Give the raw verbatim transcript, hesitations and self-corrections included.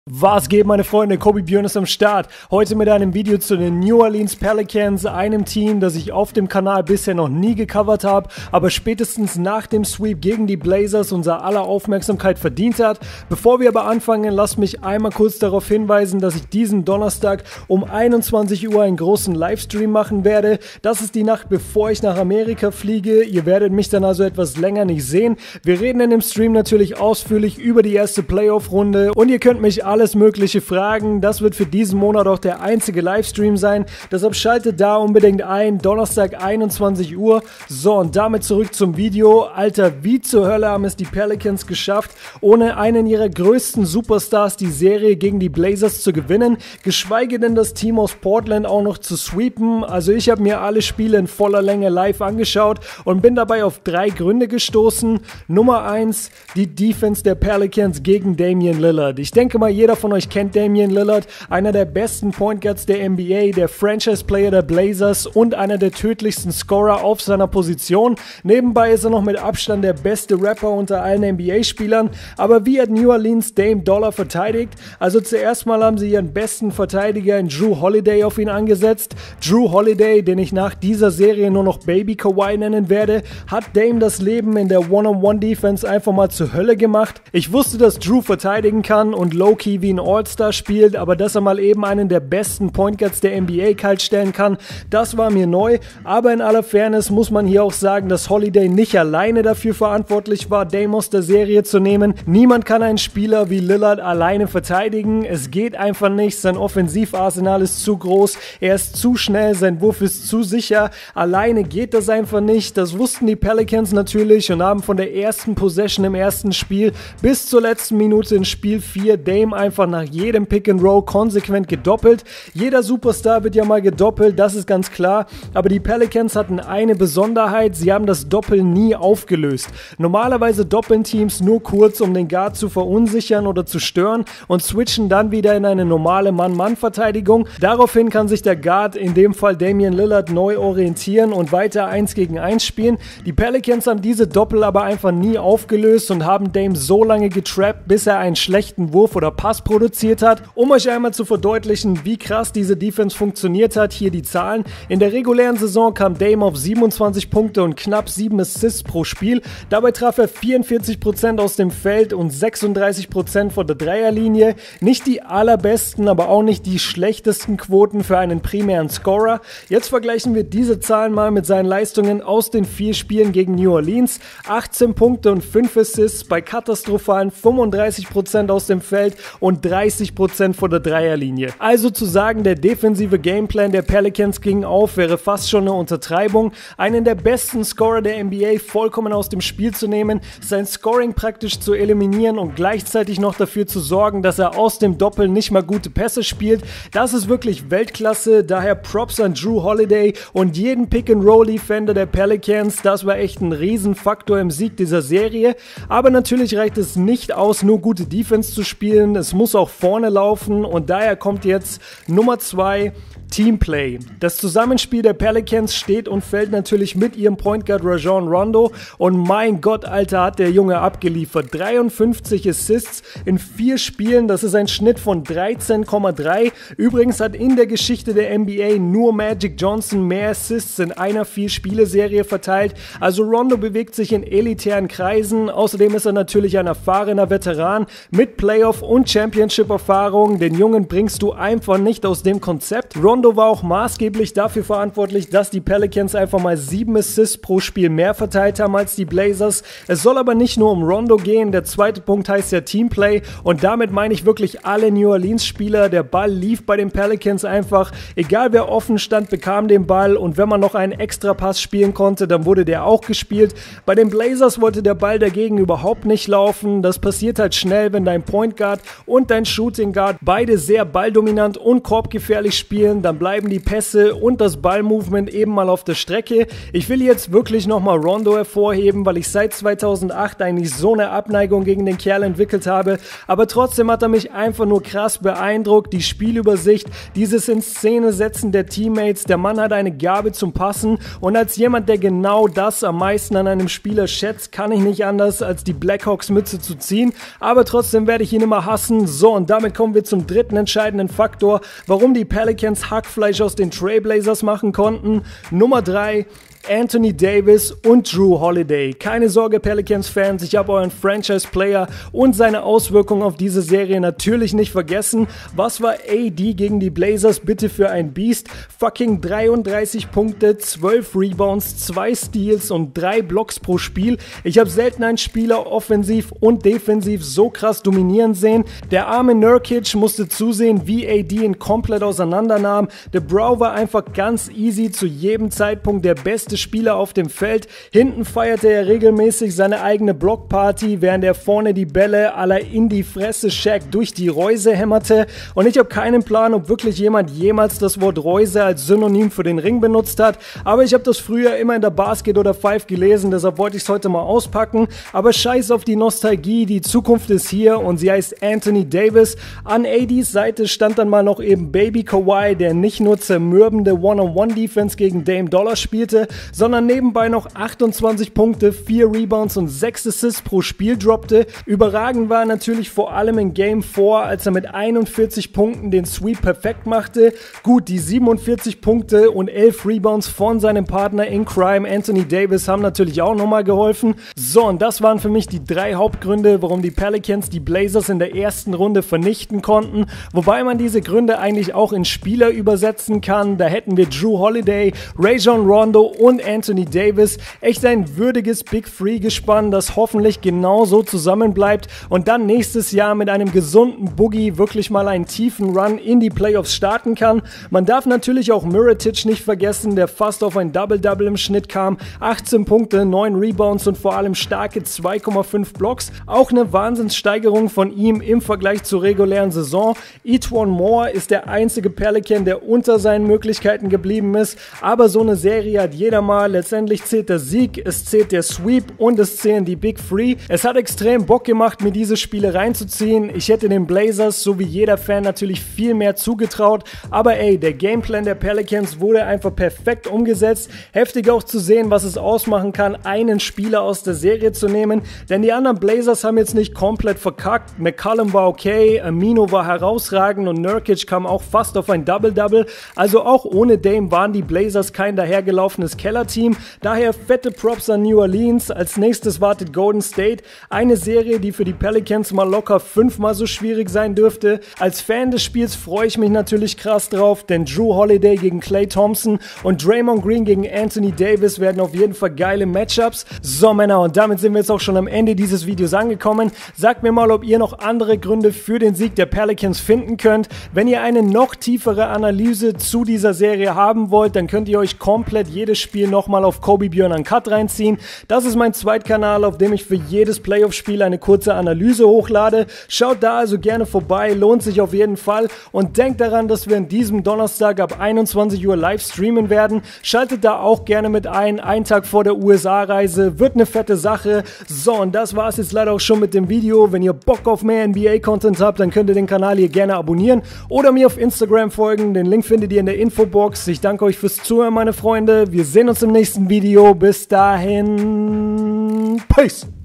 Was geht, meine Freunde? Kobe Björn ist am Start. Heute mit einem Video zu den New Orleans Pelicans, einem Team, das ich auf dem Kanal bisher noch nie gecovert habe, aber spätestens nach dem Sweep gegen die Blazers unser aller Aufmerksamkeit verdient hat. Bevor wir aber anfangen, lasst mich einmal kurz darauf hinweisen, dass ich diesen Donnerstag um einundzwanzig Uhr einen großen Livestream machen werde. Das ist die Nacht, bevor ich nach Amerika fliege. Ihr werdet mich dann also etwas länger nicht sehen. Wir reden in dem Stream natürlich ausführlich über die erste Playoff-Runde und ihr könnt mich alles mögliche fragen. Das wird für diesen Monat auch der einzige Livestream sein. Deshalb schaltet da unbedingt ein. Donnerstag einundzwanzig Uhr. So, und damit zurück zum Video. Alter, wie zur Hölle haben es die Pelicans geschafft, ohne einen ihrer größten Superstars die Serie gegen die Blazers zu gewinnen, geschweige denn das Team aus Portland auch noch zu sweepen. Also ich habe mir alle Spiele in voller Länge live angeschaut und bin dabei auf drei Gründe gestoßen. Nummer eins, die Defense der Pelicans gegen Damian Lillard. Ich denke mal, jeder von euch kennt Damian Lillard, einer der besten Point Guards der N B A, der Franchise-Player der Blazers und einer der tödlichsten Scorer auf seiner Position. Nebenbei ist er noch mit Abstand der beste Rapper unter allen N B A-Spielern. Aber wie hat New Orleans Dame Dollar verteidigt? Also zuerst mal haben sie ihren besten Verteidiger in Jrue Holiday auf ihn angesetzt. Jrue Holiday, den ich nach dieser Serie nur noch Baby Kawhi nennen werde, hat Dame das Leben in der One-on-One-Defense einfach mal zur Hölle gemacht. Ich wusste, dass Jrue verteidigen kann und low-key wie ein All-Star spielt, aber dass er mal eben einen der besten Point Guards der N B A kalt stellen kann, das war mir neu. Aber in aller Fairness muss man hier auch sagen, dass Holiday nicht alleine dafür verantwortlich war, Dame aus der Serie zu nehmen. Niemand kann einen Spieler wie Lillard alleine verteidigen. Es geht einfach nicht. Sein Offensivarsenal ist zu groß. Er ist zu schnell. Sein Wurf ist zu sicher. Alleine geht das einfach nicht. Das wussten die Pelicans natürlich und haben von der ersten Possession im ersten Spiel bis zur letzten Minute in Spiel vier Dame einfach nach jedem Pick and Roll konsequent gedoppelt. Jeder Superstar wird ja mal gedoppelt, das ist ganz klar. Aber die Pelicans hatten eine Besonderheit, sie haben das Doppel nie aufgelöst. Normalerweise doppeln Teams nur kurz, um den Guard zu verunsichern oder zu stören und switchen dann wieder in eine normale Mann-Mann-Verteidigung. Daraufhin kann sich der Guard, in dem Fall Damian Lillard, neu orientieren und weiter eins gegen eins spielen. Die Pelicans haben diese Doppel aber einfach nie aufgelöst und haben Dame so lange getrappt, bis er einen schlechten Wurf oder Pass produziert hat. Um euch einmal zu verdeutlichen, wie krass diese Defense funktioniert hat, hier die Zahlen. In der regulären Saison kam Dame auf siebenundzwanzig Punkte und knapp sieben Assists pro Spiel. Dabei traf er vierundvierzig Prozent aus dem Feld und sechsunddreißig Prozent von der Dreierlinie. Nicht die allerbesten, aber auch nicht die schlechtesten Quoten für einen primären Scorer. Jetzt vergleichen wir diese Zahlen mal mit seinen Leistungen aus den vier Spielen gegen New Orleans. achtzehn Punkte und fünf Assists bei katastrophalen fünfunddreißig Prozent aus dem Feld und dreißig Prozent vor der Dreierlinie. Also zu sagen, der defensive Gameplan der Pelicans ging auf, wäre fast schon eine Untertreibung. Einen der besten Scorer der N B A vollkommen aus dem Spiel zu nehmen, sein Scoring praktisch zu eliminieren und gleichzeitig noch dafür zu sorgen, dass er aus dem Doppel nicht mal gute Pässe spielt, das ist wirklich Weltklasse. Daher Props an Jrue Holiday und jeden Pick-and-Roll-Defender der Pelicans. Das war echt ein Riesenfaktor im Sieg dieser Serie. Aber natürlich reicht es nicht aus, nur gute Defense zu spielen. Es muss auch vorne laufen und daher kommt jetzt Nummer zwei, Teamplay. Das Zusammenspiel der Pelicans steht und fällt natürlich mit ihrem Point Guard Rajon Rondo und mein Gott, Alter, hat der Junge abgeliefert. dreiundfünfzig Assists in vier Spielen, das ist ein Schnitt von dreizehn Komma drei. Übrigens hat in der Geschichte der N B A nur Magic Johnson mehr Assists in einer vier-Spiele-Serie verteilt. Also Rondo bewegt sich in elitären Kreisen. Außerdem ist er natürlich ein erfahrener Veteran mit Playoff- und Championship-Erfahrung. Den Jungen bringst du einfach nicht aus dem Konzept. Rondo war auch maßgeblich dafür verantwortlich, dass die Pelicans einfach mal sieben Assists pro Spiel mehr verteilt haben als die Blazers. Es soll aber nicht nur um Rondo gehen, der zweite Punkt heißt ja Teamplay und damit meine ich wirklich alle New Orleans Spieler. Der Ball lief bei den Pelicans einfach, egal wer offen stand, bekam den Ball und wenn man noch einen Extrapass spielen konnte, dann wurde der auch gespielt. Bei den Blazers wollte der Ball dagegen überhaupt nicht laufen. Das passiert halt schnell, wenn dein Point Guard und dein Shooting Guard beide sehr balldominant und korbgefährlich spielen. Da dann bleiben die Pässe und das Ballmovement eben mal auf der Strecke. Ich will jetzt wirklich nochmal Rondo hervorheben, weil ich seit zweitausendacht eigentlich so eine Abneigung gegen den Kerl entwickelt habe, aber trotzdem hat er mich einfach nur krass beeindruckt. Die Spielübersicht, dieses In-Szene-Setzen der Teammates, der Mann hat eine Gabe zum Passen und als jemand, der genau das am meisten an einem Spieler schätzt, kann ich nicht anders, als die Blackhawks-Mütze zu ziehen, aber trotzdem werde ich ihn immer hassen. So, und damit kommen wir zum dritten entscheidenden Faktor, warum die Pelicans Hackfleisch aus den Trailblazers machen konnten. Nummer drei. Anthony Davis und Jrue Holiday. Keine Sorge, Pelicans-Fans, ich habe euren Franchise-Player und seine Auswirkungen auf diese Serie natürlich nicht vergessen. Was war A D gegen die Blazers bitte für ein Biest? Fucking dreiunddreißig Punkte, zwölf Rebounds, zwei Steals und drei Blocks pro Spiel. Ich habe selten einen Spieler offensiv und defensiv so krass dominieren sehen. Der arme Nurkic musste zusehen, wie A D ihn komplett auseinandernahm. Der Bro war einfach ganz easy, zu jedem Zeitpunkt der beste Spieler auf dem Feld. Hinten feierte er regelmäßig seine eigene Blockparty, während er vorne die Bälle à la in die Fresse Shaq durch die Reuse hämmerte. Und ich habe keinen Plan, ob wirklich jemand jemals das Wort Reuse als Synonym für den Ring benutzt hat, aber ich habe das früher immer in der Basket oder Five gelesen, deshalb wollte ich es heute mal auspacken. Aber scheiß auf die Nostalgie, die Zukunft ist hier und sie heißt Anthony Davis. An A Ds Seite stand dann mal noch eben Baby Kawhi, der nicht nur zermürbende One-on-One-Defense gegen Dame Dollar spielte, sondern nebenbei noch achtundzwanzig Punkte, vier Rebounds und sechs Assists pro Spiel droppte. Überragend war natürlich vor allem in Game vier, als er mit einundvierzig Punkten den Sweep perfekt machte. Gut, die siebenundvierzig Punkte und elf Rebounds von seinem Partner in Crime, Anthony Davis, haben natürlich auch nochmal geholfen. So, und das waren für mich die drei Hauptgründe, warum die Pelicans die Blazers in der ersten Runde vernichten konnten. Wobei man diese Gründe eigentlich auch in Spieler übersetzen kann. Da hätten wir Jrue Holiday, Rajon Rondo und Anthony Davis. Echt ein würdiges Big Three gespann, das hoffentlich genauso zusammenbleibt und dann nächstes Jahr mit einem gesunden Boogie wirklich mal einen tiefen Run in die Playoffs starten kann. Man darf natürlich auch Mirotic nicht vergessen, der fast auf ein Double-Double im Schnitt kam. achtzehn Punkte, neun Rebounds und vor allem starke zwei Komma fünf Blocks. Auch eine Wahnsinnssteigerung von ihm im Vergleich zur regulären Saison. E'Twaun Moore ist der einzige Pelican, der unter seinen Möglichkeiten geblieben ist, aber so eine Serie hat jeder mal. Letztendlich zählt der Sieg, es zählt der Sweep und es zählen die Big Three. Es hat extrem Bock gemacht, mir diese Spiele reinzuziehen. Ich hätte den Blazers, so wie jeder Fan, natürlich viel mehr zugetraut. Aber ey, der Gameplan der Pelicans wurde einfach perfekt umgesetzt. Heftig auch zu sehen, was es ausmachen kann, einen Spieler aus der Serie zu nehmen. Denn die anderen Blazers haben jetzt nicht komplett verkackt. McCollum war okay, Amino war herausragend und Nurkic kam auch fast auf ein Double-Double. Also auch ohne Dame waren die Blazers kein dahergelaufenes Kellerteam. Daher fette Props an New Orleans. Als nächstes wartet Golden State. Eine Serie, die für die Pelicans mal locker fünfmal so schwierig sein dürfte. Als Fan des Spiels freue ich mich natürlich krass drauf, denn Jrue Holiday gegen Klay Thompson und Draymond Green gegen Anthony Davis werden auf jeden Fall geile Matchups. So Männer, und damit sind wir jetzt auch schon am Ende dieses Videos angekommen. Sagt mir mal, ob ihr noch andere Gründe für den Sieg der Pelicans finden könnt. Wenn ihr eine noch tiefere Analyse zu dieser Serie haben wollt, dann könnt ihr euch komplett jedes Spiel nochmal auf Kobe Björn Uncut reinziehen. Das ist mein Zweitkanal, auf dem ich für jedes Playoff-Spiel eine kurze Analyse hochlade. Schaut da also gerne vorbei, lohnt sich auf jeden Fall. Und denkt daran, dass wir an diesem Donnerstag ab einundzwanzig Uhr live streamen werden. Schaltet da auch gerne mit ein, einen Tag vor der U S A-Reise. Wird eine fette Sache. So, und das war es jetzt leider auch schon mit dem Video. Wenn ihr Bock auf mehr N B A-Content habt, dann könnt ihr den Kanal hier gerne abonnieren oder mir auf Instagram folgen. Den Link findet ihr in der Infobox. Ich danke euch fürs Zuhören, meine Freunde. Wir sehen uns im nächsten Video. Bis dahin. Peace.